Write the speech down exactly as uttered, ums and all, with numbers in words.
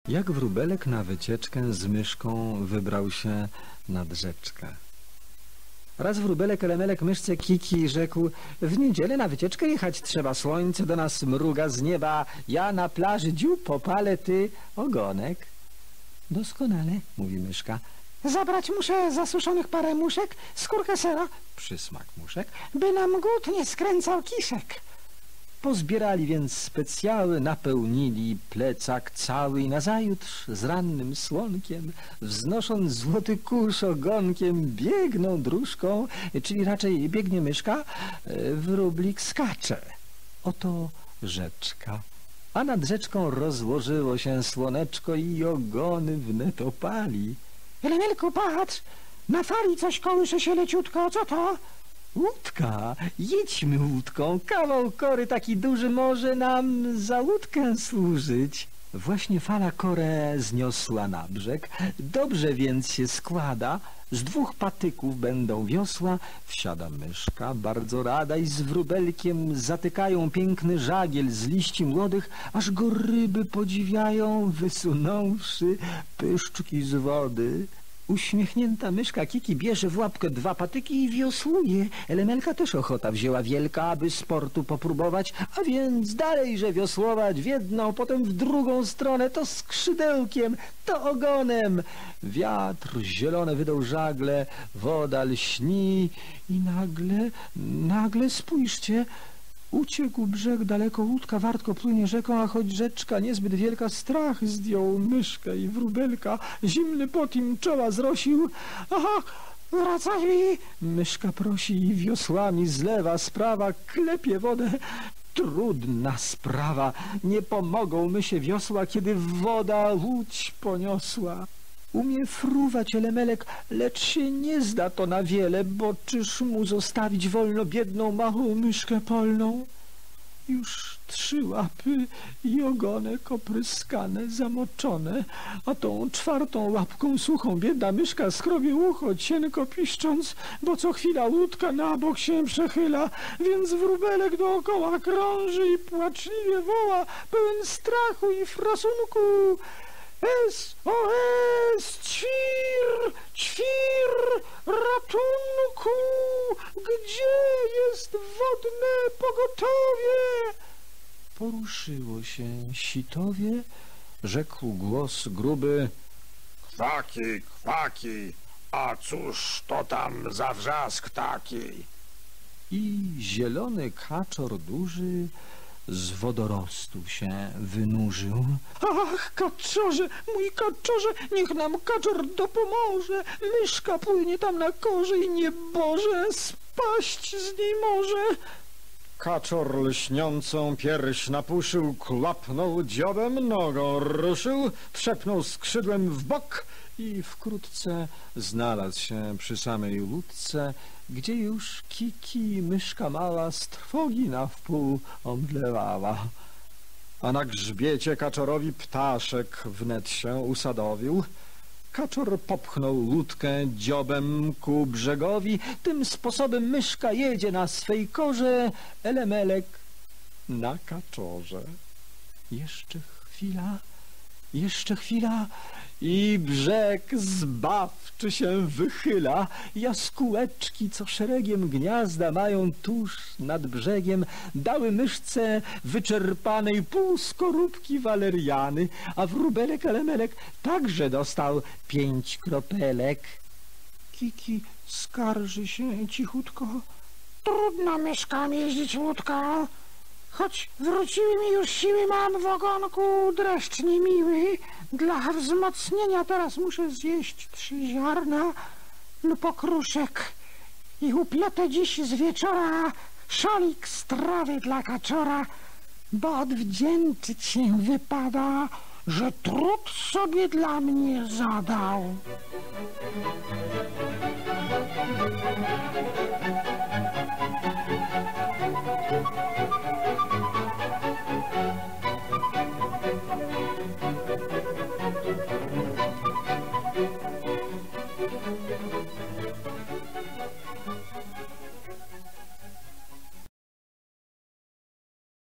Jak wróbelek na wycieczkę z myszką wybrał się nad rzeczkę. Raz wróbelek elemelek myszce Kiki rzekł: w niedzielę na wycieczkę jechać trzeba, słońce do nas mruga z nieba, ja na plaży dziób popalę, ty ogonek. Doskonale, mówi myszka. Zabrać muszę zasuszonych parę muszek, skórkę sera, Przysmak muszek. by nam głód nie skręcał kiszek. Pozbierali więc specjały, napełnili plecak cały i nazajutrz z rannym słonkiem, wznosząc złoty kurz ogonkiem, biegną dróżką, czyli raczej biegnie myszka, wróblik skacze. Oto rzeczka. A nad rzeczką rozłożyło się słoneczko i ogony wnet opali. Elemelku, patrz, na fali coś kołysze się leciutko, co to? Łódka, jedźmy łódką, kawał kory taki duży może nam za łódkę służyć. Właśnie fala korę zniosła na brzeg, dobrze więc się składa, z dwóch patyków będą wiosła, wsiada myszka, bardzo rada i z wróbelkiem zatykają piękny żagiel z liści młodych, aż go ryby podziwiają, wysunąwszy pyszczki z wody. Uśmiechnięta myszka Kiki bierze w łapkę dwa patyki i wiosłuje. Elemelka też ochota wzięła wielka, aby sportu popróbować, a więc dalejże wiosłować w jedną, potem w drugą stronę, to skrzydełkiem, to ogonem. Wiatr zielone wydał żagle, woda lśni i nagle, nagle spójrzcie, uciekł brzeg daleko, łódka wartko płynie rzeką, a choć rzeczka niezbyt wielka, strach zdjął myszkę i wróbelka, zimny pot im czoła zrosił. Aha, wracaj mi! Myszka prosi i wiosłami zlewa, sprawa klepie wodę. Trudna sprawa, nie pomogą mysie wiosła, kiedy woda łódź poniosła. Umie fruwać elemelek, lecz się nie zda to na wiele, bo czyż mu zostawić wolno biedną, małą myszkę polną? Już trzy łapy i ogonek opryskane, zamoczone, a tą czwartą łapką suchą biedna myszka skrobie ucho, cienko piszcząc, bo co chwila łódka na bok się przechyla, więc wróbelek dookoła krąży i płaczliwie woła, pełen strachu i frasunku. Es, o es, ćwir, ćwir, ratunku, gdzie jest wodne pogotowie? Poruszyło się sitowie, rzekł głos gruby: Kwaki, kwaki, a cóż to tam za wrzask taki? I zielony kaczor duży z wodorostu się wynurzył. Ach, kaczorze, mój kaczorze, niech nam kaczor dopomoże. Myszka płynie tam na korze i nieboże spaść z niej może. Kaczor lśniącą pierś napuszył, klapnął dziobem, nogą ruszył, trzepnął skrzydłem w bok i wkrótce znalazł się przy samej łódce, gdzie już Kiki, myszka mała, z trwogi na wpół omdlewała. A na grzbiecie kaczorowi ptaszek wnet się usadowił. Kaczor popchnął łódkę dziobem ku brzegowi. Tym sposobem myszka jedzie na swej korze, elemelek na kaczorze. Jeszcze chwila, jeszcze chwila i brzeg zbawczy się wychyla. Jaskółeczki, co szeregiem gniazda mają tuż nad brzegiem, dały myszce wyczerpanej pół skorupki waleriany, a wróbelek elemelek także dostał pięć kropelek. Kiki skarży się cichutko. Trudno myszkom jeździć łódką. Choć wróciły mi już siły, mam w ogonku dreszcz niemiły. Dla wzmocnienia teraz muszę zjeść trzy ziarna lub okruszek i upletę dziś z wieczora szolik strawy dla kaczora, bo odwdzięczyć się wypada, że trud sobie dla mnie zadał.